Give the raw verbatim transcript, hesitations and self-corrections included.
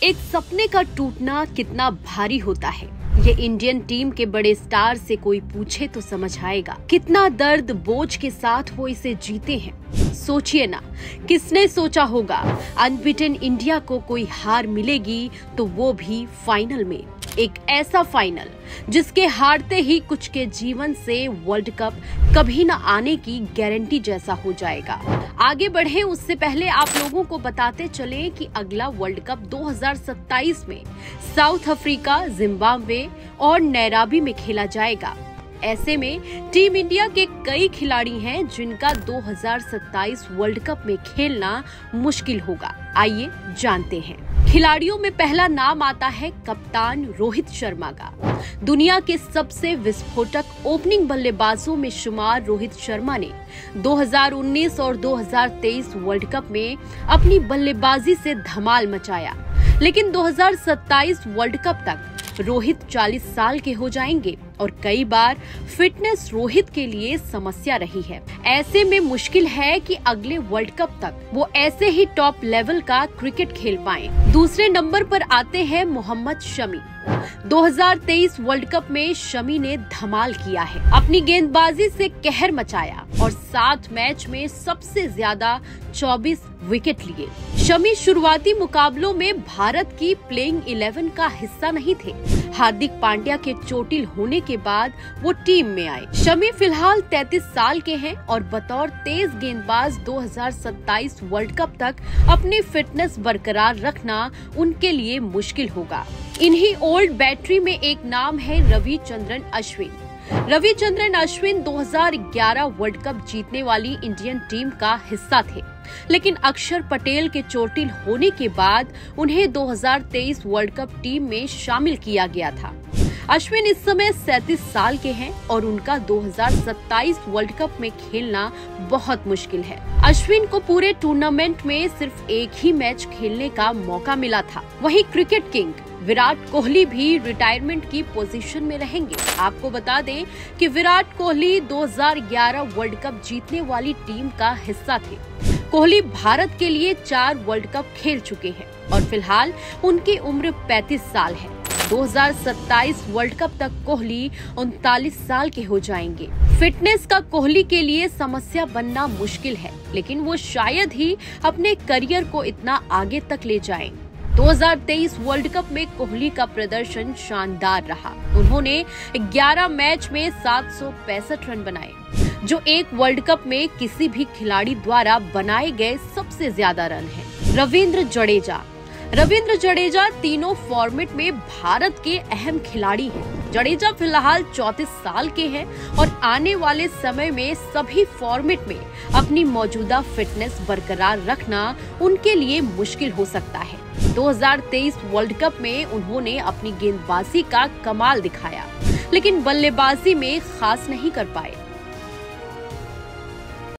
एक सपने का टूटना कितना भारी होता है, ये इंडियन टीम के बड़े स्टार से कोई पूछे तो समझ आएगा। कितना दर्द बोझ के साथ वो इसे जीते हैं। सोचिए ना, किसने सोचा होगा अनबीटन इंडिया को कोई हार मिलेगी, तो वो भी फाइनल में। एक ऐसा फाइनल जिसके हारते ही कुछ के जीवन से वर्ल्ड कप कभी ना आने की गारंटी जैसा हो जाएगा। आगे बढ़े उससे पहले आप लोगों को बताते चले कि अगला वर्ल्ड कप दो हज़ार सत्ताईस में साउथ अफ्रीका, जिम्बाब्वे और नैरोबी में खेला जाएगा। ऐसे में टीम इंडिया के कई खिलाड़ी हैं जिनका दो हज़ार सत्ताईस वर्ल्ड कप में खेलना मुश्किल होगा। आइए जानते हैं। खिलाड़ियों में पहला नाम आता है कप्तान रोहित शर्मा का। दुनिया के सबसे विस्फोटक ओपनिंग बल्लेबाजों में शुमार रोहित शर्मा ने दो हज़ार उन्नीस और दो हज़ार तेईस वर्ल्ड कप में अपनी बल्लेबाजी से धमाल मचाया, लेकिन दो हज़ार सत्ताईस वर्ल्ड कप तक रोहित चालीस साल के हो जाएंगे और कई बार फिटनेस रोहित के लिए समस्या रही है। ऐसे में मुश्किल है कि अगले वर्ल्ड कप तक वो ऐसे ही टॉप लेवल का क्रिकेट खेल पाएं। दूसरे नंबर पर आते हैं मोहम्मद शमी। दो हज़ार तेईस वर्ल्ड कप में शमी ने धमाल किया है, अपनी गेंदबाजी से कहर मचाया और सात मैच में सबसे ज्यादा चौबीस विकेट लिए। शमी शुरुआती मुकाबलों में भारत की प्लेइंग इलेवन का हिस्सा नहीं थे। हार्दिक पांड्या के चोटिल होने के बाद वो टीम में आए। शमी फिलहाल तैंतीस साल के हैं और बतौर तेज गेंदबाज दो हज़ार सत्ताईस वर्ल्ड कप तक अपनी फिटनेस बरकरार रखना उनके लिए मुश्किल होगा। इन्हीं ओल्ड बैटरी में एक नाम है रविचंद्रन अश्विन। रविचंद्रन अश्विन दो हज़ार ग्यारह वर्ल्ड कप जीतने वाली इंडियन टीम का हिस्सा थे, लेकिन अक्षर पटेल के चोटिल होने के बाद उन्हें दो हज़ार तेईस वर्ल्ड कप टीम में शामिल किया गया था। अश्विन इस समय सैंतीस साल के हैं और उनका दो हज़ार सत्ताईस वर्ल्ड कप में खेलना बहुत मुश्किल है। अश्विन को पूरे टूर्नामेंट में सिर्फ एक ही मैच खेलने का मौका मिला था। वहीं क्रिकेट किंग विराट कोहली भी रिटायरमेंट की पोजीशन में रहेंगे। आपको बता दें कि विराट कोहली दो हज़ार ग्यारह वर्ल्ड कप जीतने वाली टीम का हिस्सा थे। कोहली भारत के लिए चार वर्ल्ड कप खेल चुके हैं और फिलहाल उनकी उम्र पैंतीस साल है। दो हज़ार सत्ताईस वर्ल्ड कप तक कोहली उनतालीस साल के हो जाएंगे। फिटनेस का कोहली के लिए समस्या बनना मुश्किल है, लेकिन वो शायद ही अपने करियर को इतना आगे तक ले जाएं। दो हज़ार तेईस वर्ल्ड कप में कोहली का प्रदर्शन शानदार रहा। उन्होंने ग्यारह मैच में सात सौ पैंसठ रन बनाए, जो एक वर्ल्ड कप में किसी भी खिलाड़ी द्वारा बनाए गए सबसे ज्यादा रन हैं। रविंद्र जडेजा रविंद्र जडेजा तीनों फॉर्मेट में भारत के अहम खिलाड़ी हैं। जडेजा फिलहाल चौंतीस साल के हैं और आने वाले समय में सभी फॉर्मेट में अपनी मौजूदा फिटनेस बरकरार रखना उनके लिए मुश्किल हो सकता है। दो हज़ार तेईस वर्ल्ड कप में उन्होंने अपनी गेंदबाजी का कमाल दिखाया, लेकिन बल्लेबाजी में खास नहीं कर पाए।